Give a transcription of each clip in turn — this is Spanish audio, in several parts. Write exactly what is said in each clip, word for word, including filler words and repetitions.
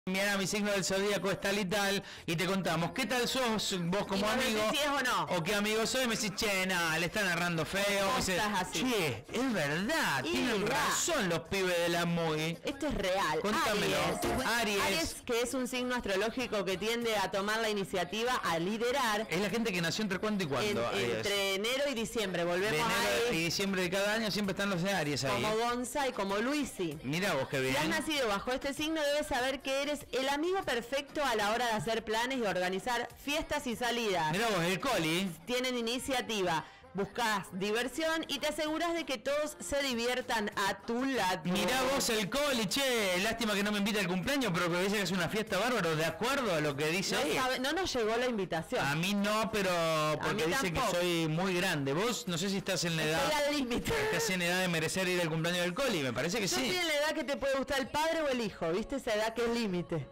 Mira, mi signo del zodíaco es tal y tal, y te contamos qué tal sos vos como amigo, si es o no, o qué amigo soy, y me decís, che, nada, le están narrando feo, me dice, che, es verdad, y tienen verdad. razón los pibes de la muy. Esto es real. Contámelo. Aries. Aries. Aries, que es un signo astrológico que tiende a tomar la iniciativa, a liderar. Es la gente que nació entre cuándo y cuándo. En, entre enero y diciembre, volvemos de enero a y diciembre de cada año siempre están los de Aries ahí. Como Gonza y como Luisi. Mira vos qué bien. Si has nacido bajo este signo, debes saber que eres el amigo perfecto a la hora de hacer planes y organizar fiestas y salidas. Mira vos, el Coli. Tienen iniciativa, buscas diversión y te aseguras de que todos se diviertan a tu lado. Mirá vos el Coli, che, lástima que no me invita al cumpleaños, pero que dice que es una fiesta bárbaro, de acuerdo a lo que dice no, ahí. sabe, no nos llegó la invitación. A mí no, pero porque dice tampoco. que soy muy grande. Vos no sé si estás en la edad. Estoy al límite. Estás en edad de merecer ir al cumpleaños del Coli, me parece que Yo sí. estoy en la edad que te puede gustar el padre o el hijo, ¿viste? Esa edad que es límite.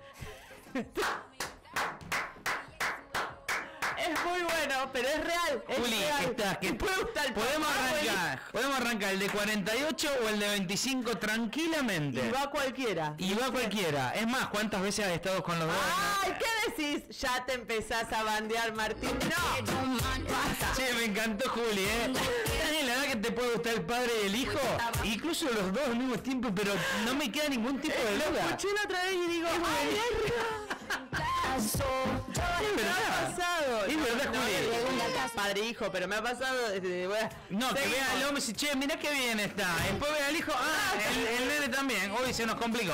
Es muy bueno, pero es real. Es Juli, real. estás, que ¿Te puede gustar el podemos papá o el arrancar, podemos arrancar el de cuarenta y ocho o el de veinticinco tranquilamente. Y va cualquiera. Y va cualquiera. Es más, ¿cuántas veces has estado con los dos? ¡Ay! ¿Qué decís? Ya te empezás a bandear, Martín. ¡No! Basta. Che, me encantó Juli, ¿eh? Estás en la edad que te puede gustar el padre y el hijo, incluso los dos al mismo tiempo, pero no me queda ningún tipo de Lo duda. escuché la otra vez y digo, ¡ay, es Es verdad. pasado! Es verdad, No, Juli. no, padre hijo, pero me ha pasado desde, bueno, No, que seis vea al hijos. hombre y dice, che, mirá qué bien está. Después ve al hijo, ah, el, el nene también. Hoy se nos complicó.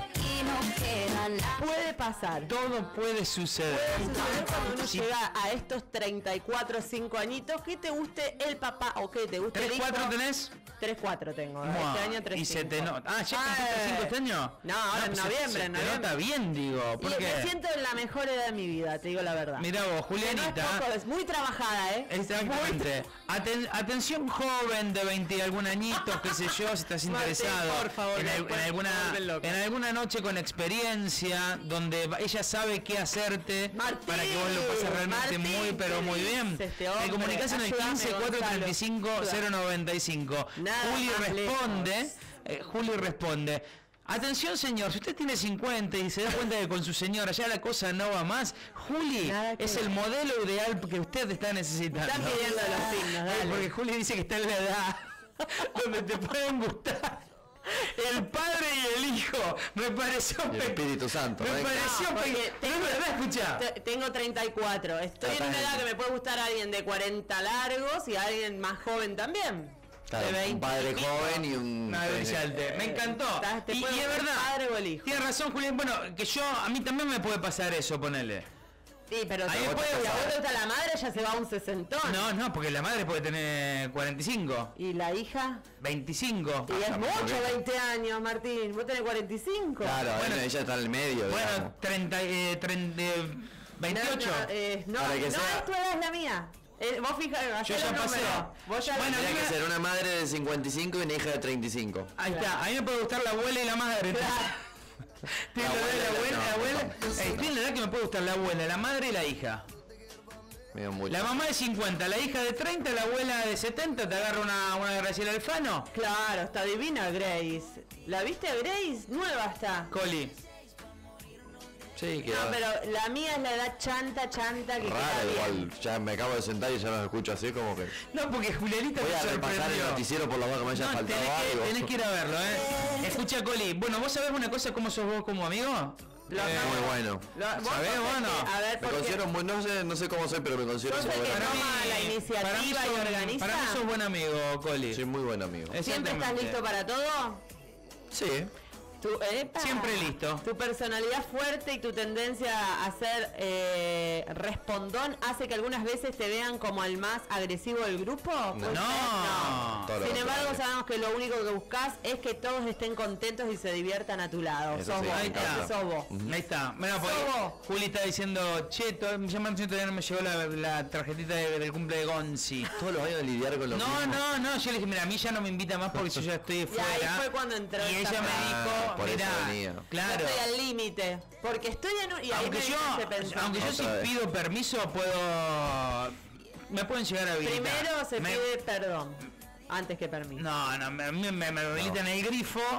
Puede pasar. Todo puede suceder. Puede suceder cuando uno Sí. llega a estos treinta y cuatro, cinco añitos, que te guste el papá o que te guste el ¿Tres, hijo. cuatro tenés? tres cuatro tengo. Mua, Este año tres y se te cinco. nota. Ah, ¿ya Ah, cumpliste cinco este año? No, ahora en pues se- noviembre, se en te noviembre. nota bien, digo. Y ¿Por me qué? siento en la mejor edad de mi vida, te digo la verdad. Mirá vos, Que no es Julianita. poco, es muy trabajada, ¿eh? Exactamente. Aten- atención joven de veinte y algún añitos, qué sé yo, si estás Martín, interesado por favor, en, al- después en alguna, me vuelven loca. en alguna noche con experiencia, donde va- ella sabe qué hacerte Martín, para que vos lo pases realmente Martín, muy, pero ¿qué muy bien. dice este hombre? Te comunicás en el Ayúdame, quince cuatro treinta y cinco cero noventa y cinco. Nada Juli más responde, lejos. eh, Juli responde. Atención señor, si usted tiene cincuenta y se da cuenta que con su señora ya la cosa no va más, Juli Nada que es ver. el modelo ideal que usted está necesitando. Están pidiendo los signos, Eh, dale. Porque Juli dice que está en la edad donde te pueden gustar el padre y el hijo. Me pareció Y el pe- Espíritu Santo. Me ¿no? pareció No, pe- porque Pero es verdad, escucha. Te- Tengo treinta y cuatro. Estoy en una Totalmente. edad que me puede gustar alguien de cuarenta largos y alguien más joven también. Claro, de veinte un padre y pico. joven y un... Una brillante. Me encantó. Estás- te Y, puede y es gustar el verdad. padre o el hijo. Tiene razón, Julián. Bueno, que yo, a mí también me puede pasar eso, ponele. Sí, pero Ahí si a vos puede te gustar. gusta la madre, ya se va a un sesentón. No, no, porque la madre puede tener cuarenta y cinco, ¿Y la hija? veinticinco. Y es Ah, mucho, porque- veinte años, Martín. Vos tenés cuarenta y cinco. Claro, Bueno, ella está en el medio, Bueno, digamos. treinta, eh, treinta, eh, veintiocho. No, no, eh, no, Para que no sea- es tu edad, es la mía. Eh, vos fija, Yo ya pasé. Vos ya Bueno, Tendría dime- que ser una madre de cincuenta y cinco y una hija de treinta y cinco. Ahí está, a mí me puede gustar la abuela y la madre. Tiene la La abuela, la abuela, abuela, la no, abuela. no, no. Eh, tiene la edad que me puede gustar la abuela, la madre y la hija. Medio mucho. La mamá de cincuenta, la hija de treinta, la abuela de setenta, te agarra una, una Graciela Alfano. Claro, está divina Grace. ¿La viste a Grace? Nueva está. Coli. Sí, que No, pero la mía es la edad chanta, chanta, que queda raro bien. igual. Ya me acabo de sentar y ya los escucho así como que... No, porque Julianita Voy me a repasar el sorprendió. noticiero por la boca que me haya No, faltado tenés que, algo. tenés que ir a verlo, eh. Escucha, Coli. Bueno, ¿vos sabés una cosa cómo sos vos como amigo? Lo Eh, acabo- Muy bueno. Lo- vos ¿Sabés? sos el Bueno. que- a ver, Me porque considero muy... No sé, no sé cómo soy, pero me considero Sos muy el que buen no- amigo. toma la iniciativa para mí y sos- organiza. Para mí sos buen amigo, Coli. Soy muy buen amigo. ¿siempre estás Exactamente. listo para todo? Sí. Tu, epa, Siempre listo. Tu personalidad fuerte y tu tendencia a ser eh, respondón hace que algunas veces te vean como el más agresivo del grupo. ¿Puede No. ser? Todo lo Sin embargo, contrario. sabemos que lo único que buscas es que todos estén contentos y se diviertan a tu lado. Eso Sos sí, vos, ahí está. ese sos vos. Ahí está. Bueno, porque Sos vos. Juli está diciendo, che, to- ya me todavía no me llegó la, la tarjetita de- del cumple de Gonzi. Todos los años lidiar con lo No, mismo. no, no, yo le dije, mira, a mí ya no me invita más porque yo ya estoy Y fuera. ahí fue cuando entró Y esta ella me frase. dijo, Ah, por eso mira, venía. claro. Yo estoy al límite. Porque estoy en un. Y ahí Aunque me yo, hice pensar. aunque yo si Otra vez. pido permiso puedo, me pueden llegar a habilitar. Primero se Me- pide perdón. Antes que permiso. No, no, me, me, me, me habilitan el grifo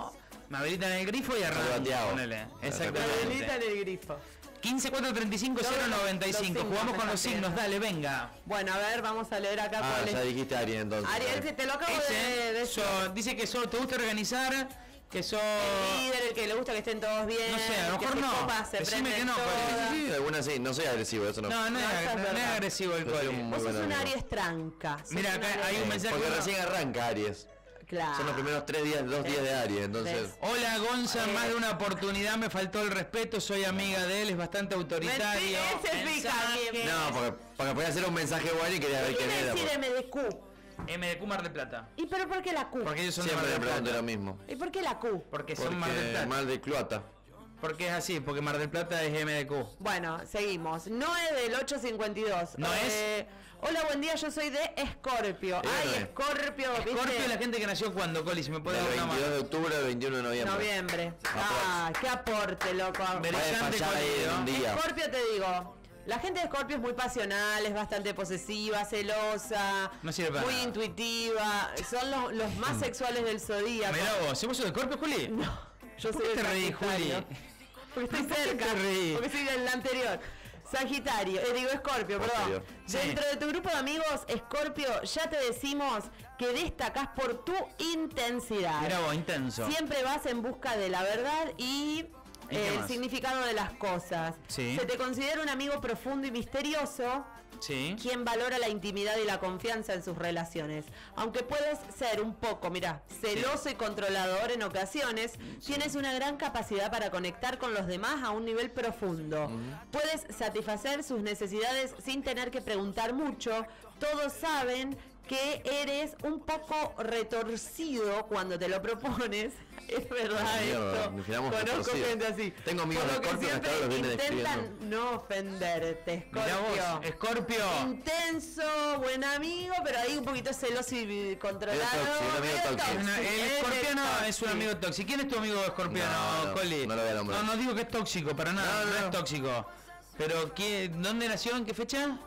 Me habilitan el grifo y arranco. Bateado. Ponele. La Exactamente. delita en el grifo. quince cuatro treinta y cinco cero noventa y cinco. Los signos Jugamos me con los están signos, pidiendo. dale, venga. Bueno, a ver, vamos a leer acá Ah, cuál ya es. dijiste Aries entonces. Ariel, que te lo acabo de, de Ese, so- dice que so- te gusta organizar, que sos... el líder, el que le gusta que estén todos bien. No sé, a lo que mejor se no. copa, se Decime prenden que no, todas. Coli. Sí, sí, algunas sí, no soy agresivo, eso no. No, no, es, No, eso es no es verdad. agresivo el Yo soy Coli. un- Vos Muy sos buen un amigo. Aries tranca. sos Mira, un acá Aries- hay un mensaje. Porque uno- recién arranca Aries. Claro. Son los primeros tres días, dos días de Aries, entonces. ¿Ves? Hola Gonza, Eh. más de una oportunidad me faltó el respeto, soy amiga de él, es bastante autoritario. Mentira, ese pica, Mensaje. bien. No, porque, porque podía hacer un mensaje bueno y quería ver ¿Qué quién quiere era. decir porque M D Q? M D Q Mar del Plata. ¿Y pero por qué la Q? Porque ellos son de Siempre Mar me del pregunto Plata. lo mismo. ¿Y por qué la Q? Porque son Mar del Porque Plata. Mar del Cloata. Porque es así, porque Mar del Plata es M D Q. Bueno, seguimos. Noé del ocho cincuenta y dos. ¿No Eh, Hola, buen día, yo soy de Escorpio. Eh, Ay, Noé. Escorpio, ¿viste? Scorpio es la gente que nació cuando, Coli, si me puede Del dar una veintidós de mano. octubre al veintiuno de noviembre. Noviembre. Ah, qué aporte, loco. Ver- Puede Brillante fallar ahí en un Coli, día. Escorpio, te digo. La gente de Escorpio es muy pasional, es bastante posesiva, celosa, No sirve para muy nada. intuitiva. Son los, los más sexuales del zodíaco. Mirá vos, ¿si vos sos de Scorpio, Juli? No, yo ¿Por soy qué de te reís, Sagitario. Juli? Porque estoy ¿Por qué cerca. te reís? Porque soy del anterior. Sagitario, eh, digo Escorpio, perdón. Posterior. Sí. Dentro de tu grupo de amigos, Escorpio, ya te decimos que destacás por tu intensidad. Mirá vos, intenso. Siempre vas en busca de la verdad y ¿Y qué eh, el más? significado de las cosas. Sí. Se te considera un amigo profundo y misterioso, Sí. quien valora la intimidad y la confianza en sus relaciones. Aunque puedes ser un poco, mira, celoso y controlador en ocasiones, tienes una gran capacidad para conectar con los demás a un nivel profundo. Puedes satisfacer sus necesidades sin tener que preguntar mucho. Todos saben que eres un poco retorcido cuando te lo propones. Es verdad Mierda, esto. me quedamos Conozco retorcidos. gente así. Tengo amigos Por de lo que Scorpio que hasta siempre ahora los vienen intentan escribiendo. no ofenderte, Mirá Scorpio. vos, Scorpio. Intenso, buen amigo, pero ahí un poquito celoso y controlado. Medio tóxico, un amigo medio tóxico. tóxico. Una- el Es escorpiano tóxico. es un amigo tóxico. ¿Quién es tu amigo escorpiano, No, no, Coli? no lo voy a nombrar. No, no digo que es tóxico, para nada, No, no, no. es tóxico. Pero, ¿qué, ¿dónde nació? ¿En qué fecha?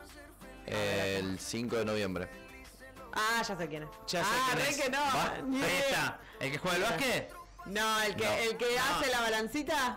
El cinco de noviembre. Ah, ya sé quién es. Ya sé ah, quién re es. que no. Va. Ni Ahí idea. está. ¿El que juega al básquet? No, el que, No. el que No. hace la balancita.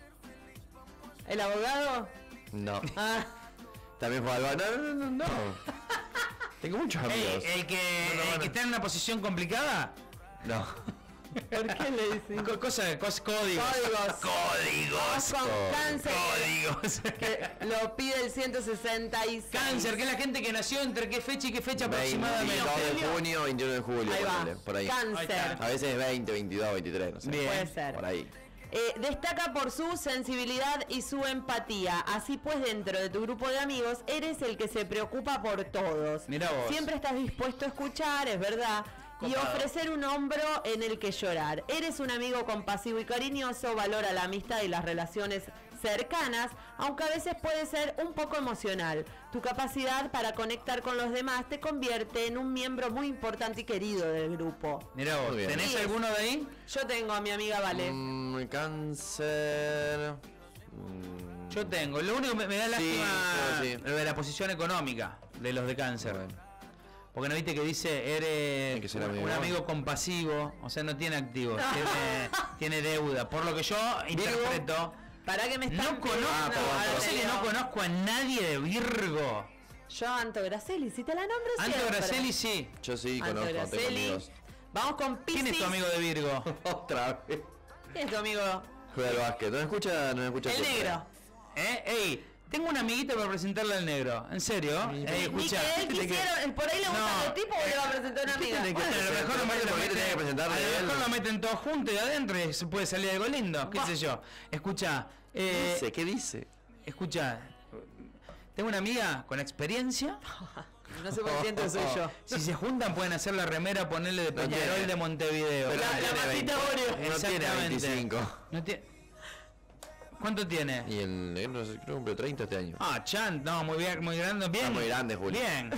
¿El abogado? No. Ah, También juega al bar. No, no, no, no. Tengo muchos Ey, amigos. el que, No, no, el no. que está en una posición complicada. No. ¿por qué le dicen? Co- cosa, cos- códigos. Códigos. Códigos. Con cáncer. Códigos. Que lo pide el ciento sesenta y seis. Cáncer, que es la gente que nació entre qué fecha y qué fecha veintidós aproximadamente. de junio, veintiuno de julio. Ahí va. ponele, por ahí. Ahí Cáncer. está. A veces veinte, veintidós, veintitrés, no sé. Bien. Puede ser. Por ahí. Eh, destaca por su sensibilidad y su empatía. Así pues, dentro de tu grupo de amigos, eres el que se preocupa por todos. Mirá vos. Siempre estás dispuesto a escuchar, es verdad, y Copado. ofrecer un hombro en el que llorar. Eres un amigo compasivo y cariñoso, valora la amistad y las relaciones cercanas, aunque a veces puede ser un poco emocional. Tu capacidad para conectar con los demás te convierte en un miembro muy importante y querido del grupo. Mirá vos, Muy bien. ¿tenés Sí, es- alguno de ahí? Yo tengo a mi amiga Vale. Mm, cáncer. Mm, Yo tengo. Lo único que me, me da Sí, lástima sí. lo de la posición económica de los de cáncer. bueno. Porque no viste que dice, Hay eres que ser un, amigo. un amigo compasivo, o sea, no tiene activos, tiene, tiene deuda. Por lo que yo interpreto, ¿Para que me están no conozco, pidiendo? Ah, perdón, a perdón. veces que no conozco a nadie de Virgo. Yo, Anto Graceli, si te la nombro Antes siempre. Graceli sí. Yo sí Anto conozco, tengo Graceli. amigos. Vamos con Piscis. ¿Quién es tu amigo de Virgo? Otra vez. ¿Quién es tu amigo? Juega al básquet. No me escucha, no me escucha. El siempre. negro. ¿Eh? Ey, tengo una amiguita para presentarle al negro. ¿En serio? Ey, Ni escucha. que él quisieron, por ahí le gusta No. el tipo o le va a presentar una amiga. tiene que- Bueno, a lo mejor lo ¿Por qué meten, lo tenés que meten- presentarle a a lo él? mejor lo meten todos juntos y adentro y se puede salir algo lindo, qué Va. sé yo. Escucha, ¿Qué eh, dice? ¿Qué dice? escucha, tengo una amiga con experiencia. No sé por qué siento que soy yo. Si se juntan pueden hacer la remera, ponerle de No Peñarol tiene. de Montevideo. Pero La- no la tiene masita veinte. Oreo. No tiene Exactamente. veinticinco. No tiene- ¿Cuánto tiene? Y el negro, no sé, creo que cumplió treinta este año. Ah, Chan, no, muy bien, muy grande, bien. Ah, muy grande, Juli. Bien.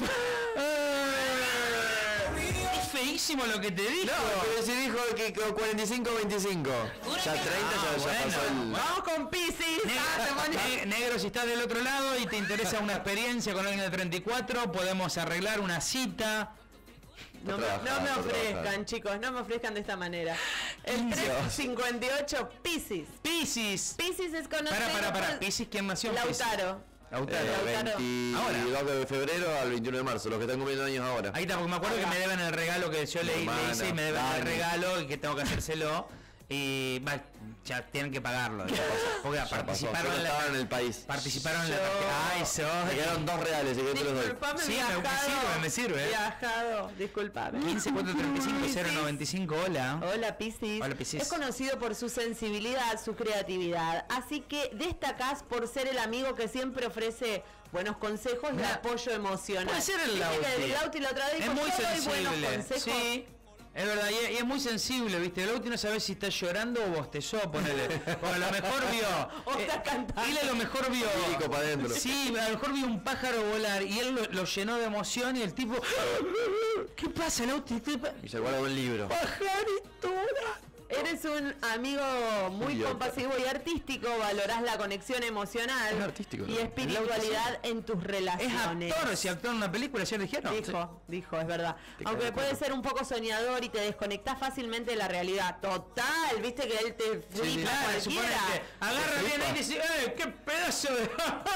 Es feísimo lo que te dijo. No, pero si dijo que con cuarenta y cinco, veinticinco. Ya treinta, Ah, ya, ya bueno, pasó el... bueno. Vamos con Piscis. Negro, Ah, se pone- ne- negro, si estás del otro lado y te interesa una experiencia con alguien de treinta y cuatro, podemos arreglar una cita. No me, no me ofrezcan, chicos, no me ofrezcan de esta manera. El trescientos cincuenta y ocho, Piscis. Piscis. Piscis es conocido Para, para, para. por- Piscis, ¿quién nació en Piscis? Lautaro. Lautaro. Eh, Lautaro. veintidós de febrero al veintiuno de marzo, los que están cumpliendo años ahora. Ahí está, porque me acuerdo Ahí que va. me deben el regalo que yo le, le Hermana, hice y me deben el Dani. regalo y que tengo que hacérselo. Y va, ya tienen que pagarlo. ya, porque Ya pasó, participaron yo no en estaba en la, el país. participaron en la Yo- tarjeta. Ay, sos. Me quedaron dos reales y que te los doy. Disculpame, Sí, me- me viajado. sirve, me sirve. Viajado, disculpame. quince cuatro treinta y cinco cero noventa y cinco, hola. Hola Piscis. Hola, Piscis. Es conocido por su sensibilidad, su creatividad, así que destacás por ser el amigo que siempre ofrece buenos consejos y Mira, apoyo emocional. Puede ser el Viste Lauti. que el Lauti la otra vez Es dijo, muy "Yo doy buenos sensible. consejos". Sí. Es verdad, y es, y es muy sensible, ¿viste? El Lauti no sabe si está llorando o bostezó, ponele. Porque a lo mejor vio. O está cantando. Él a lo mejor vio. Lírico pa' dentro. Sí, a lo mejor vio un pájaro volar y él lo, lo llenó de emoción y el tipo. ¿Qué pasa, Lauti? ¿Qué pa- Y se guarda un libro. Pajarito. Eres un amigo muy Idiota. compasivo y artístico, valorás la conexión emocional Es artístico, y ¿no? espiritualidad en tus Es relaciones. actor, si actuó en una película, ¿ya lo dijeron? Dijo, dijo, es verdad. Te Aunque cago puede cuatro. ser un poco soñador y te desconectás fácilmente de la realidad. Total, viste que él te sí, flipa Claro, supone cualquiera. que agarra Te bien flipa. ahí y dice, ¡eh, qué pedazo de!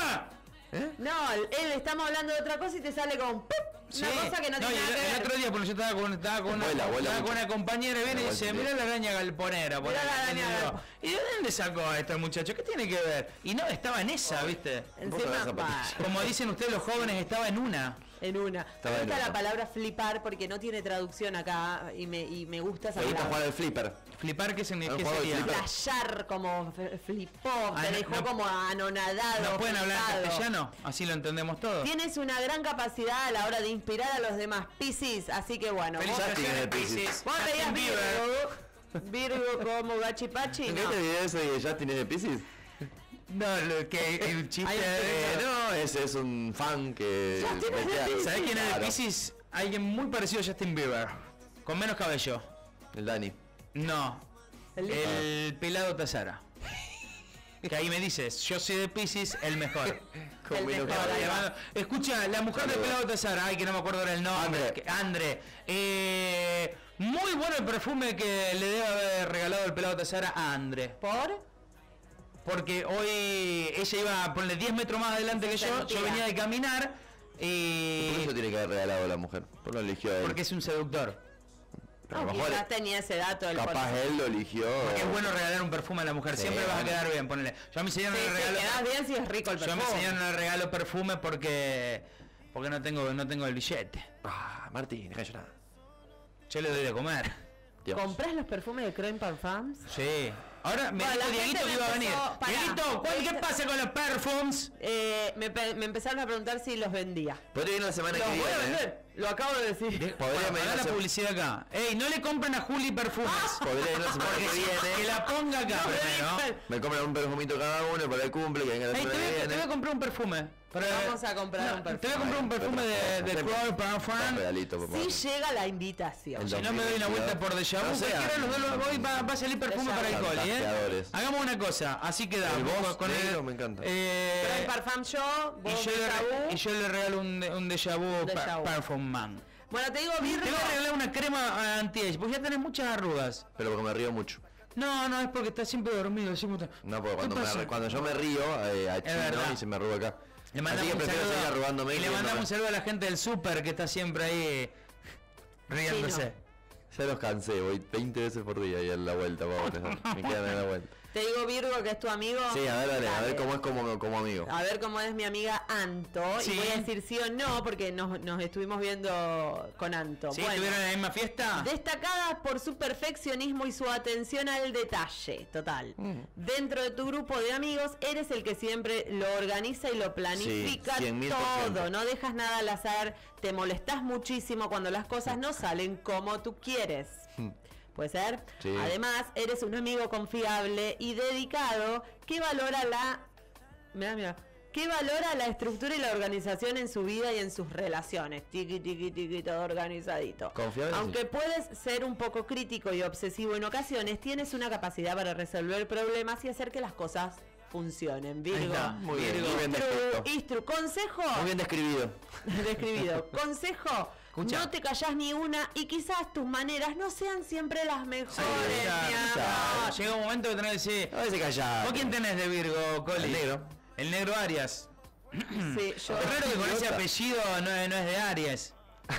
No, él estamos hablando de otra cosa y te sale con ¡pup! Una Sí. cosa que no, No, tiene y el, nada que el ver. otro día, porque yo estaba con, estaba con, una, Vuela, vuela estaba con mucho. una compañera y viene y Vuela dice, mucho. mirá la araña galponera. ponele, la araña ¿entendés? galponera. ¿Y de dónde sacó a este muchacho? ¿Qué tiene que ver? Y no, estaba en esa, ¿viste? Encima, Vos sabés pa, zapatillas. Como dicen ustedes los jóvenes, estaba en una. en una. Me Estaba en gusta la otra. palabra flipar porque no tiene traducción acá y me, y me gusta esa Me gusta palabra. jugar al flipper. Flipar, ¿qué, significa? Un ¿Qué juego de sería? flipper. Flashear como f- flipó, Ah, te no- dejó no- como anonadado. ¿Nos pueden hablar en flipado. castellano? Así lo entendemos todos. Tienes una gran capacidad a la hora de inspirar a los demás, Piscis, así que bueno. vos- Felicitaciones, Justin es de Piscis. Vos veías Justin Bieber. Virgo, Virgo como Gachi Pachi, ¿Viste no. el video ese de Justin es de Pisces? No, lo que el chiste Hay un de... Eh, no, ese es un fan que... Justin es de mete a- Piscis. ¿Sabés quién es de Claro, Pisces? Alguien muy parecido a Justin Bieber. Con menos cabello. El Dani. No. El- El pelado Tazara. Que ahí me dices, yo soy de Pisces, el mejor. Con El menos mejor, cabello. ahí va. Llamando- Escucha, la mujer del Saludos. pelado Tazara, ay que no me acuerdo ahora el nombre. Andre. que- Andre. Eh, muy bueno el perfume que le debe haber regalado el pelado Tazara a Andre. ¿Por? Porque hoy ella iba a ponerle diez metros más adelante que yo, yo Mentira. venía de caminar ¿Por y... eso tiene que haber regalado a la mujer? ¿Por qué lo eligió a él? Porque es un seductor. Pero a No, lo mejor quizás tenía ese dato del capaz por- él lo eligió. Porque es bueno regalar un perfume a la mujer, Sí, siempre vas a bueno. quedar bien, ponele. Yo a mi señora Sí, no le sí, regalo... quedás bien si es rico el Yo perfume. me señora no le regalo perfume porque porque no tengo no tengo el billete. Ah, Martín, deja de llorar. Yo le doy de comer. Dios. ¿Comprás los perfumes de Crème Parfums? Sí. Ahora me Bueno, dijo la Dieguito gente que me iba a venir. empezó- pará. Dieguito, ¿cuál, ¿qué pasa con los perfumes? Eh, me, pe- me empezaron a preguntar si los vendía. Podría ir la semana Los que voy a viene. vender, lo acabo de decir. De- Podría Bueno, venir haga la hacer- publicidad acá. Ey, no le compren a Juli perfumes. Podría ir la semana Porque que si- viene. que la ponga acá No, primero. ven. Me compran un perfumito cada uno para el cumple, que venga la Ey, te, semana voy, que a- te voy a viene. comprar un perfume. Para- Vamos a comprar un perfume. Te voy a comprar un perfume de, de Crowd Un Parfum. regalito, por favor. Si llega la invitación. El Si no me doy una vuelta por Deja Vu, No sea- cualquiera de los dos lo- hoy va, va a salir perfume Déjà para el vu. coli, ¿eh? Fantaseadores. Hagamos una cosa, así quedamos. El Boss con negro me encanta. Eh, Crème Parfum yo, y, vos yo le, Déjà re- vu. y yo le regalo un, un Déjà Vu Déjà pa- vu. Parfum Man. Bueno, te digo Te Virgo. voy a regalar una crema anti-age, porque ya tenés muchas arrugas. Pero porque me río mucho. No, no, es porque estás siempre dormido. siempre estás- No, porque ¿Qué cuando, me pasa? arre- cuando yo me río, eh, a verdad. chino y se me arruga acá. Le Así mandamos que un prefiero seguir saludo, arrugándome y le que mandamos no un me- saludo a la gente del súper que está siempre ahí riéndose. Ya los cansé, voy veinte veces por día y a la vuelta, pobres. Me quedan en la vuelta. Te digo Virgo que es tu amigo. Sí, a ver, dale, a Dale. ver cómo es como, como amigo. A ver cómo es mi amiga Anto. Sí. Y voy a decir sí o no porque nos, nos estuvimos viendo con Anto. ¿Sí? Bueno, ¿Estuvieron en la misma fiesta? destacada por su perfeccionismo y su atención al detalle, total. Dentro de tu grupo de amigos, eres el que siempre lo organiza y lo planifica Sí, cien mil por ciento. todo. No dejas nada al azar, te molestas muchísimo cuando las cosas no salen como tú quieres. ¿Puede ser? Sí. Además, eres un amigo confiable y dedicado que valora la... Mira, mira. Que valora la estructura y la organización en su vida y en sus relaciones. Tiqui, tiqui, tiqui, todo organizadito. Confiable, Aunque sí. puedes ser un poco crítico y obsesivo en ocasiones, tienes una capacidad para resolver problemas y hacer que las cosas funcionen. Ahí Virgo. está. Muy bien, Virgo. muy bien Istru, descrito. Istru, consejo. Muy bien describido. Describido. Consejo. Escucha. No te callás ni una y quizás tus maneras no sean siempre las mejores. Ya, mi ya. amor. Llega un momento que tenés que decir. A veces callado. ¿Vos quién tenés de Virgo, Coli? El negro. El negro Arias. Sí, yo Es raro que con ese idiota. apellido no, es- no es de Aries.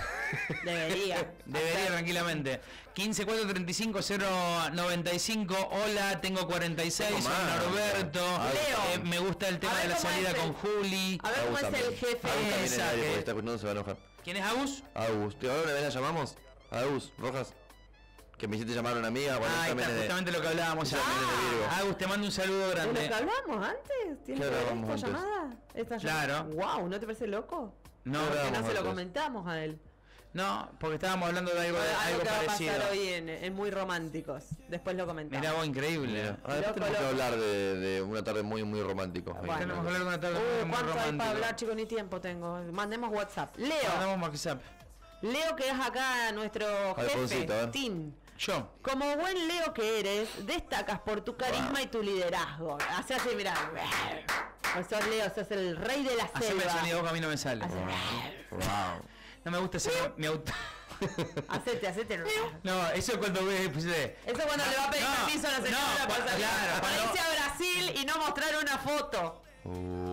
debería. Debería Hacer- tranquilamente. quince cuatro treinta y cinco cero noventa y cinco. Hola, tengo cuarenta y seis. Tengo Soy más. Norberto. Leo. Eh, me gusta el tema A ver de la cómo salida es el- con Juli. A ver cómo es el Agus jefe. también es Esa aire, que- porque está escuchando, se va a enojar. ¿Quién es Agus? Agus. ¿Te ahora la llamamos? Agus, Rojas. Que me hiciste llamar a una amiga. Bueno, Ahí también está, es de- justamente lo que hablábamos. ella también es de Virgo. Agus, te mando un saludo ¿De lo grande. que hablamos antes? ¿Tiene ¿Qué que ver hablábamos esta antes? llamada? ¿Esta Claro. llamada? Wow, ¿no te parece loco? No, ¿Qué Que hablábamos no se lo antes? comentamos a él. no, porque estábamos hablando de algo, de, Algo algo que va a parecido. pasar hoy en, en Muy Románticos. Después lo comentamos. Mirá vos, increíble. Mira, ah, después Loco, tenemos que loco. hablar de, de una tarde muy, muy romántico. Ahí. Bueno. Tenemos que hablar de una tarde Uh, muy, muy ¿cuánto hay para romántica. hablar, chicos? Ni tiempo tengo. Mandemos WhatsApp. Leo. Mandamos WhatsApp. Leo, que es acá nuestro Alfonsito, jefe, ¿eh? Tim. Yo. Como buen Leo que eres, destacas por tu carisma Wow. y tu liderazgo. Así así, mirá. Pues sos Leo, sos el rey de la Haceme el selva. sonido que a mí no me sale. Wow. No me gusta ese mi auto. Hacete, hacete. No, eso es cuando ve, pues, eh, Eso cuando le va a pedir no, permiso a la señora no, para cua- salir. claro, para cuando- irse a Brasil y no mostrar una foto. Uh.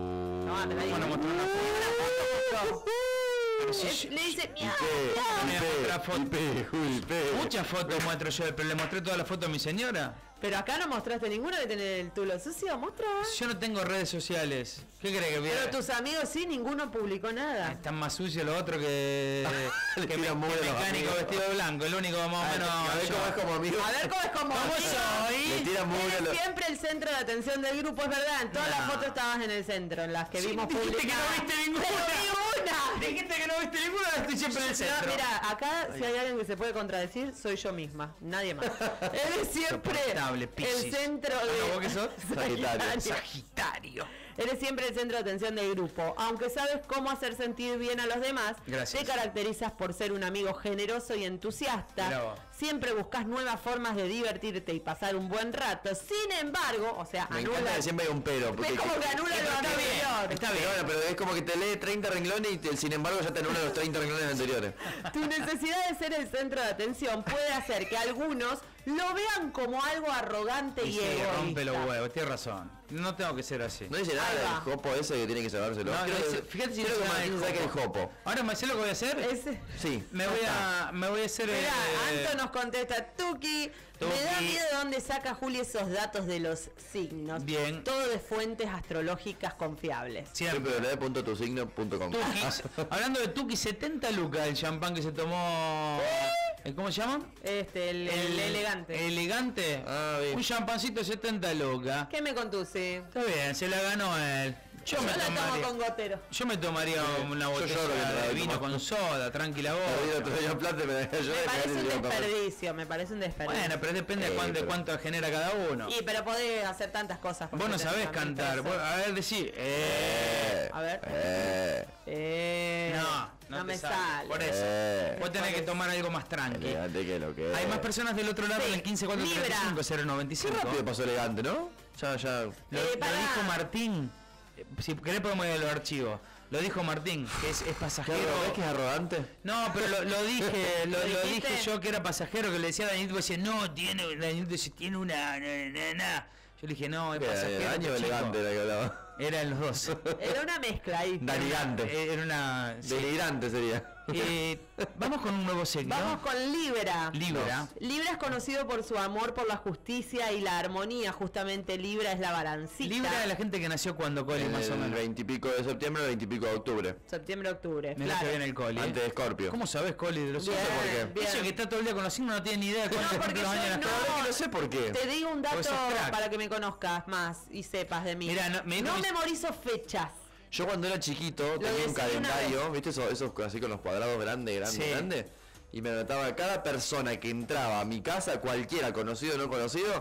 No, me la Cuando mostró una foto. Una foto. Pero si Es- yo- le dice, Y mira, P, Me muestra foto. y P, Juli, P. Muchas fotos muestro yo, pero le mostré toda la foto a mi señora. pero acá no mostraste ninguna que tenés el tulo sucio, muestra. Yo no tengo redes sociales. ¿Qué crees que viera? Pero tus amigos sí, ninguno publicó nada. Están más sucios los otros que, Le que, me- tiran que mugre a los mecánico amigos. vestido de blanco. El único más o menos. A ver yo. cómo es como amigo. A ver cómo es como ¿Cómo amigo. soy? Le tiran mugre a Eres los... siempre el centro de atención del grupo, es verdad. En todas No. las fotos estabas en el centro, en las que Sí, vimos dijiste publicadas. que no viste ninguna. Pero vi una. Dijiste que no viste ninguna, ahora estoy siempre en el centro. No, mira, acá si hay alguien que se puede contradecir, soy yo misma, nadie más. Eres siempre Insoportable, el Piscis. centro Ah, de... ¿no, vos qué sos? Sagitario. Sagitario. Eres siempre el centro de atención del grupo. Aunque sabes cómo hacer sentir bien a los demás, Gracias. te caracterizas por ser un amigo generoso y entusiasta. Mirá vos. Siempre buscas nuevas formas de divertirte y pasar un buen rato. Sin embargo, o sea, Me anula... encanta que siempre hay un pero. porque- Es como que anula lo Está bien, anterior. está Pero bien. bueno, pero es como que te lee treinta renglones y te- sin embargo ya te anula los treinta renglones anteriores. Tu necesidad de ser el centro de atención puede hacer que algunos lo vean como algo arrogante y, Y sí, egoísta. rompe los huevos, tienes razón. No tengo que ser así. No dice nada Ahí del va. jopo ese que tiene que llevárselo. No, Quiero no que- dice- fíjate si quiero dice que nada Martín del saque el jopo. jopo. Ahora me sé lo que voy a hacer. Ese- Sí. Me voy a, me voy a hacer. Mirá, eh, Anto nos contesta, Tuki, me da Tuki. miedo de dónde saca Juli esos datos de los signos. Bien. Todo de fuentes astrológicas confiables. Siempre. w w w punto tu signo punto com. Tukis. Hablando de Tuki, setenta lucas el champán que se tomó. eh, ¿Cómo se llama? Este, el, el elegante. Elegante. Ah, bien. Un champancito de setenta lucas. ¿Qué me contusi? Está bien, se la ganó él. Yo, Yo me la tomo tomaría. con gotero. Yo me tomaría una Yo botella lloro mientras la de tomo. vino con soda, tranquila vos. Te doy otro plata y me dejas Me llorar y parece me un dejas llorar. desperdicio, me parece un desperdicio. Bueno, pero depende de Eh, cuánto, pero- cuánto genera cada uno. Y pero podés hacer tantas cosas. con Vos no setenta sabés mil cantar. pesos. Vos- a ver, decí. Eh. Eh, A ver. Eh, Eh, No, no, te me sale. sale. Por eso. eh. Vos tenés que tomar algo más tranqui. Elegante que lo que es. Hay más personas del otro lado Sí. en el quince cuatro treinta y cinco cero noventa y Qué cinco. rápido pasó elegante, ¿no? Ya, ya. Lo, Eh, lo pará. dijo Martín. Eh, Si querés podemos ir a los archivos. Lo dijo Martín, que es, es ¿Qué pasajero. arro- ¿Ves que es arrogante? No, pero lo, lo dije, lo, ¿Lo lo dijiste? dije yo que era pasajero, que le decía a Danielito, decía, no, tiene, Danielito decía, tiene una, na, na, na". Yo le dije, no, es ¿Qué era? pasajero. Año chico". elegante era que hablaba. Eran los dos. Era una mezcla ahí. Danigante. Eh, Era una. sí. Deligrante sería. Eh, vamos con un nuevo signo. Vamos con Libra. Libra. Libra es conocido por su amor por la justicia y la armonía. Justamente Libra es la balancita. Libra de la gente que nació cuando Coli, En más o el menos. veintipico de septiembre al veintipico de octubre. Septiembre, octubre. Mirá Claro. que viene el Coli. Antes de Scorpio. ¿Cómo sabes, Coli, de los Bien, signos? por qué. bien. Eso que está todo el día con los signos no tiene ni idea de cuándo No, cumple porque los yo años de no- la Ahora que no sé por qué. Te digo un dato Porque sos crack. para que me conozcas más y sepas de mí. Mirá, no- me dijo no mis- memorizo fechas. Yo cuando era chiquito tenía decidí un una calendario, ¿viste? Esos, esos así con los cuadrados grandes, grandes, Sí. grandes. Y me anotaba cada persona que entraba a mi casa, cualquiera, conocido o no conocido,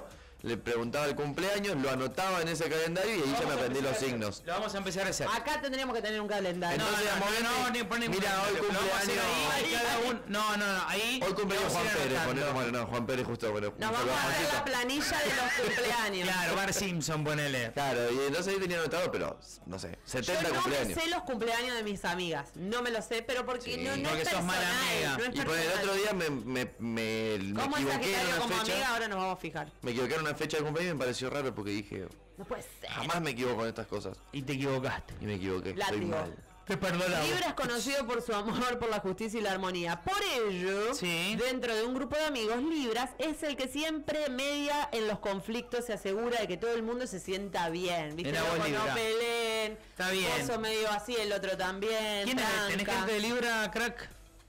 le preguntaba el cumpleaños, lo anotaba en ese calendario y ahí ya me aprendí los signos. Lo vamos a empezar a hacer. Acá tendríamos que tener un calendario. No, Entonces, no, amor, no, no, ni ponen mira, hoy lo vamos a hacer cumpleaños. ahí, cada uno- no, no, no, ahí. Hoy cumpleaños vamos a Juan ir Pérez, anotando. ponele, bueno, no, Juan Pérez justo, bueno. Nos un vamos saludo a hacer Juancito. la planilla de los cumpleaños. Claro, Bar Simpson, ponele. Claro, y entonces ahí tenía anotado, pero, no sé, Yo setenta no me cumpleaños. sé los cumpleaños de mis amigas. No me lo sé, pero porque Sí, no, no porque es sos personal. mala amiga. No es Y por el personal. otro día me, me, me, me ¿Cómo es equivoqué en Sagitario una como amiga? fecha. Ahora nos vamos a fijar. Me equivoqué en una fecha de cumpleaños y me pareció raro porque dije, No puede ser. jamás me equivoco en estas cosas. Y te equivocaste. Y me equivoqué, soy Látigo. mal. Te perdonamos. Libra es conocido por su amor por la justicia y la armonía. Por ello, Sí. dentro de un grupo de amigos, Libras es el que siempre media en los conflictos, se asegura de que todo el mundo se sienta bien. ¿Viste? Mirá vos, Loco, Libra. no peleen. Está bien. Vos sos medio así, el otro también. ¿Quién es? ¿Tenés tranca. gente de Libra, crack?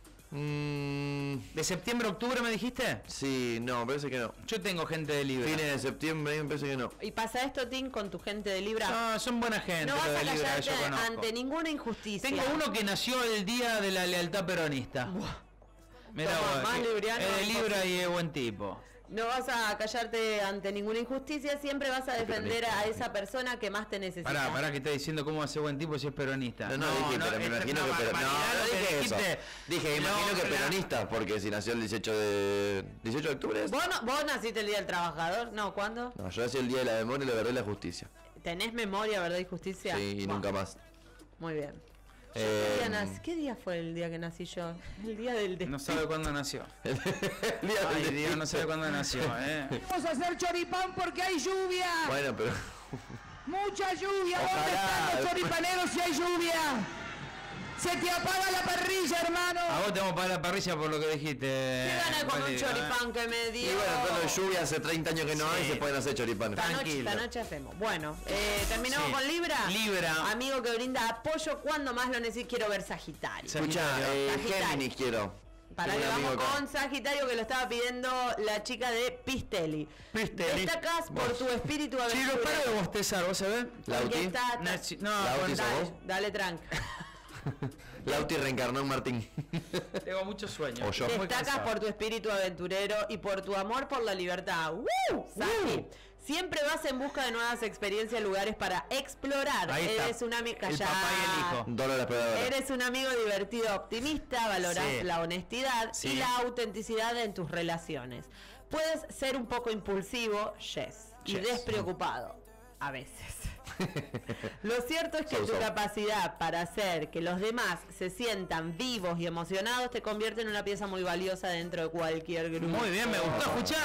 Mm, ¿De septiembre a octubre me dijiste? sí, no, parece que no. Yo tengo gente de Libra. Fines de septiembre, me parece que no. Y pasa esto, Tim, con tu gente de Libra. No, son buena gente, No los vas de a Libra que callarte yo conozco. ante ninguna injusticia. Tengo uno que nació el día de la lealtad peronista. Mirá Tomá, vos, más que- libriano, es de Libra imposible. y es buen tipo. No vas a callarte ante ninguna injusticia, siempre vas a defender a esa persona que más te necesita. Pará, pará, que está diciendo cómo va a ser buen tipo si es peronista. No, no, dije, pero me es imagino una que pero, no, barbaridad no lo que dije eso. dijiste. Dije, No, imagino que pero- peronista, porque si nació el dieciocho de dieciocho de octubre es. ¿Vos, no- ¿Vos naciste el Día del Trabajador? No, ¿cuándo? No, yo nací el día de la memoria, la verdad y la justicia. ¿Tenés memoria, verdad y justicia? Sí, y Buah, nunca más. Muy bien. Yo Eh, ¿qué, día nací- ¿Qué día fue el día que nací yo? El día del No destino. sabe cuándo nació. el día del Ay, destino. Dios, no sabe cuándo nació, eh. Vamos a hacer choripán porque hay lluvia. Bueno, pero. Mucha lluvia. ¿Dónde Ojalá. están los choripaneros si hay lluvia? Se te apaga la parrilla, hermano. A vos te vamos a pagar la parrilla por lo que dijiste. ¿Qué gana con un Valeria, choripán que me dio? Y bueno, con la lluvia hace treinta años que no hay, Sí. se pueden hacer choripanes. Esta noche, Tranquilo. esta noche hacemos. Bueno, eh, terminamos Sí. con Libra. Libra. Amigo que brinda apoyo cuando más lo necesito. Quiero ver Sagitario. Sí. Escucha, eh, Sagitario. Géminis quiero. Para Tengo que un amigo vamos acá. con Sagitario que lo estaba pidiendo la chica de Pistelli. Pistelli. Destacás por Vos. tu espíritu Chiro, aventurero. para de bostezar, ¿vos sabés? Lauti. Porque está- Nachi- No, Lauti, bueno, ¿sos Dale, vos? dale tranca. Lauti reencarnó en Martín. tengo mucho sueño. O yo. Muy Destacas cansado. por tu espíritu aventurero y por tu amor por la libertad. ¡Woo! Sagi, siempre vas en busca de nuevas experiencias, lugares para explorar. Ahí está. Eres un amigo. El papá y el hijo. Dólar esperadora. Eres un amigo divertido, optimista, valorás Sí. la honestidad Sí. y la autenticidad en tus relaciones. Puedes ser un poco impulsivo, yes, y Yes. despreocupado, a veces. Lo cierto es que So, tu so. capacidad para hacer que los demás se sientan vivos y emocionados te convierte en una pieza muy valiosa dentro de cualquier grupo. Muy bien, me gustó, escuchá.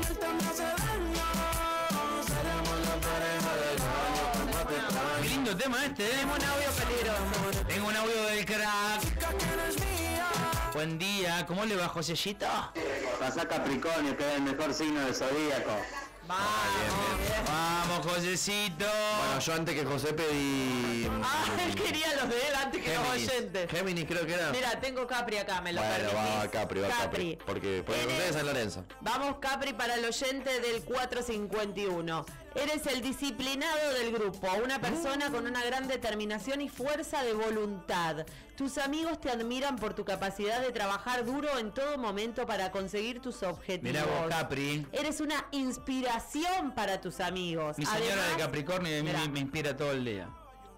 Qué lindo tema este, ¿eh? Tenemos un audio peligroso. Tengo un audio del crack. Buen día, ¿cómo le va, Josecito? Pasá Capricornio, que es el mejor signo del zodíaco. Vamos, bien. Vamos, Josecito. Bueno, yo antes que José pedí. Ah, él quería los de él antes que los Géminis. oyentes. Géminis creo que era. Mira, tengo Capri acá, me lo bueno, permitís. va Capri, va Capri. Porque, porque Eres- José es San Lorenzo. Vamos Capri para el oyente del cuatro cincuenta y uno. Eres el disciplinado del grupo, una persona con una gran determinación y fuerza de voluntad. Tus amigos te admiran por tu capacidad de trabajar duro en todo momento para conseguir tus objetivos. Mirá vos, Capri. Eres una inspiración para tus amigos. Mi señora Además- de Capricornio y a mí Mirá, me, me inspira todo el día.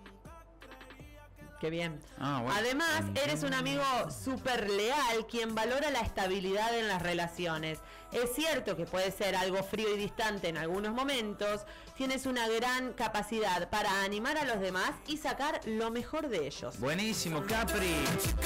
Qué bien. Ah, bueno. Además, eres un amigo súper leal quien valora la estabilidad en las relaciones. Es cierto que puede ser algo frío y distante en algunos momentos. Tienes una gran capacidad para animar a los demás y sacar lo mejor de ellos. Buenísimo, Capri.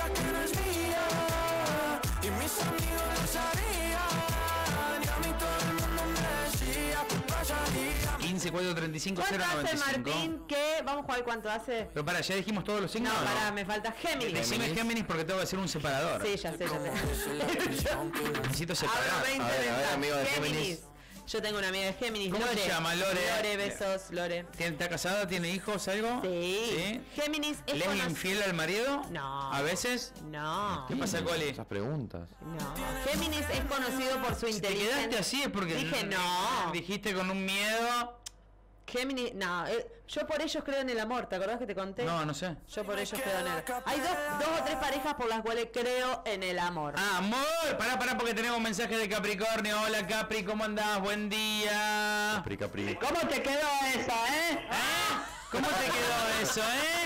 quince, cuatro, treinta y cinco, cero, ¿Cuánto hace noventa y cinco. Martín? ¿Qué? Vamos a ver cuánto hace. Pero para, ¿ya dijimos todos los signos? No, o pará, me falta Géminis. Decime Géminis porque tengo que hacer un separador. Sí, ya sé, ya sé. Necesito Hablo separar. veinte A ver, a ver, mensajes. amigo de Géminis. Géminis. Yo tengo una amiga de Géminis. ¿Cómo se Lore. llama, Lore? Lore, besos, Lore. ¿Tiene- ¿Está casada? ¿Tiene hijos? ¿Algo? Sí. Géminis es ¿Le es conoc- infiel al marido? No. ¿A veces? No, ¿Qué pasa, Coli? Esas preguntas. no. Géminis es conocido por su Si te inteligencia. quedaste así es porque Dije no. dijiste con un miedo. Géminis, no. eh, yo por ellos creo en el amor. ¿Te acordás que te conté? No, no sé. Yo por ellos creo en el Hay dos, dos o tres parejas por las cuales creo en el amor. Ah, amor, pará, pará porque tenemos un mensaje de Capricornio. Hola Capri, ¿cómo andás? Buen día. hola. Capri, Capri. ¿Cómo te quedó eso, eh? ¿Eh? ¿Cómo te quedó eso, eh?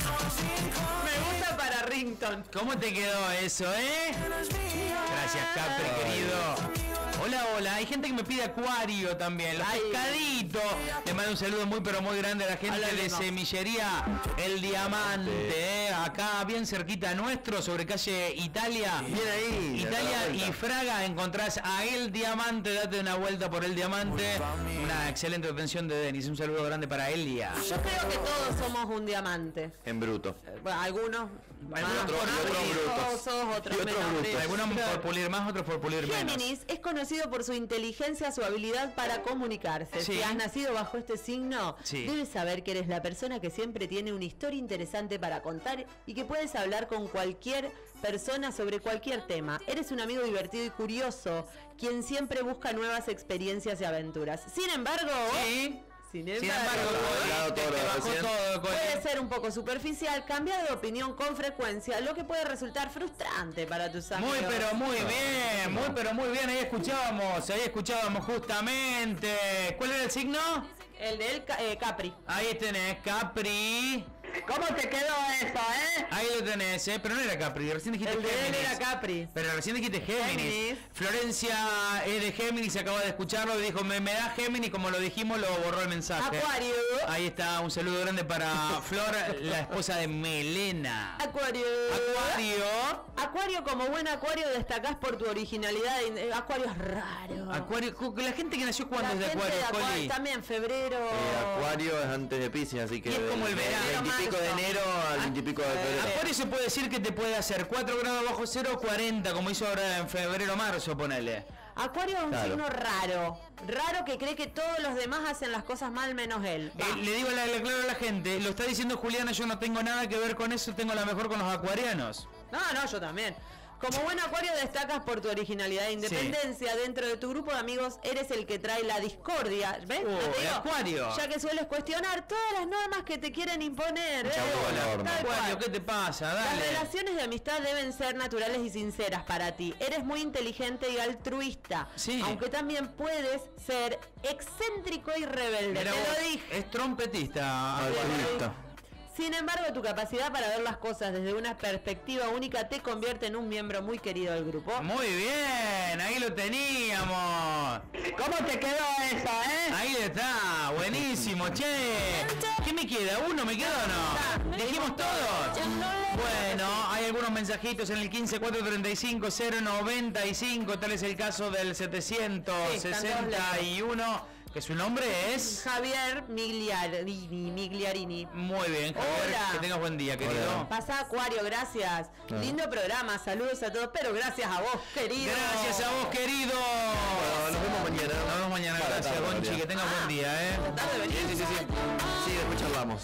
Me gusta para Rington. ¿Cómo te quedó eso, eh? Gracias, Capri, querido. Hola, hola. Hay gente que me pide acuario también. Los Ay. pescaditos. Le mando un saludo muy, pero muy grande a la gente Hola, de Lino. Semillería El Diamante. eh. Acá, bien cerquita nuestro, sobre calle Italia. Bien ahí. Italia a la y vuelta. Fraga, encontrás a El Diamante. Date una vuelta por El Diamante. Una excelente atención de Denis. Un saludo grande para Elia. Yo creo que todos somos un diamante. En bruto. Eh, Bueno, algunos más otros- por y otros pulir, brutos. otros, otros Y otros menos. brutos. Algunos por pulir más, otros por pulir menos. Géminis es conocido por su inteligencia, su habilidad para comunicarse. Sí. Si has nacido bajo este signo, Sí. debes saber que eres la persona que siempre tiene una historia interesante para contar y que puedes hablar con cualquier persona sobre cualquier tema. Eres un amigo divertido y curioso, quien siempre busca nuevas experiencias y aventuras. Sin embargo, Sí. sin Sin embargo, embargo, Hablado te, todo te lo bajó recién. todo, Coli. puede ser un poco superficial, cambiar de opinión con frecuencia, lo que puede resultar frustrante para tus amigos. Muy pero muy bien, muy pero muy bien, ahí escuchábamos, ahí escuchábamos justamente. ¿Cuál era el signo? El de él, Ca- eh, Capri. Ahí tenés, Capri. ¿Cómo te quedó eso, eh? Ahí lo tenés, ¿eh? Pero no era Capri, recién dijiste El de él Géminis. era Capri. Pero recién dijiste Géminis. Géminis. Florencia es de Géminis, acaba de escucharlo y dijo, me, me da Géminis, como lo dijimos, lo borró el mensaje. Acuario. Ahí está, un saludo grande para Flor, la esposa de Melena. Acuario. Acuario. Acuario, como buen acuario, destacás por tu originalidad. Eh, Acuario es raro. Acuario, cu- la gente que nació cuando La es de gente Acuario, de Acuario Coli. también, febrero. Eh, Acuario es antes de Piscis, así que Y es como el del verano, veintipico de marzo. enero al veintipico de febrero. Acuario se puede decir que te puede hacer cuatro grados bajo cero o cuarenta, como hizo ahora en febrero marzo, ponele. Acuario es un Claro. signo raro. Raro que cree que todos los demás hacen las cosas mal menos él. Va. Eh, le digo la, le aclaro a la gente, lo está diciendo Juliana, yo no tengo nada que ver con eso, tengo la mejor con los acuarianos. No, no, yo también. Como buen acuario destacas por tu originalidad e independencia. Dentro de tu grupo de amigos eres el que trae la discordia. ¿Ves? Oh, Ya te el digo, Acuario. Ya que sueles cuestionar todas las normas que te quieren imponer. ¿eh? Chau, Tal norma. cual. Acuario, ¿qué te pasa? Las Dale. relaciones de amistad deben ser naturales y sinceras para ti. Eres muy inteligente y altruista. Sí. Aunque también puedes ser excéntrico y rebelde. Mirá Te vos, lo dije. es trompetista. Altruista. Sin embargo, tu capacidad para ver las cosas desde una perspectiva única te convierte en un miembro muy querido del grupo. Muy bien, ahí lo teníamos. ¿Cómo te quedó eso, eh? Ahí está, buenísimo, che. ¿Qué me queda? ¿Uno me queda o no? ¿Dijimos todos? Bueno, hay algunos mensajitos en el quince cuatro treinta y cinco cero noventa y cinco, tal es el caso del setecientos sesenta y uno, que su nombre es... Javier Migliarini. Migliarini. Muy bien, Javier, Hola. que tengas buen día, querido. Hola. Pasa Acuario, gracias. Lindo programa, saludos a todos, pero gracias a vos, querido. Gracias a vos, querido. Bueno, nos vemos mañana. Nos vemos mañana, Para gracias, tarde, Gonchi, María. que tengas buen día, eh. Tarde venís. Sí, sí, sí. Sí, después charlamos.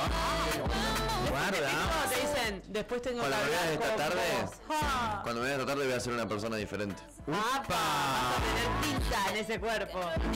Guarda. No, te dicen, después tengo que Cuando me veas hablar esta con tarde, vos. Ah. cuando me veas esta tarde voy a ser una persona diferente. Apa, vas a tener pinta en ese cuerpo.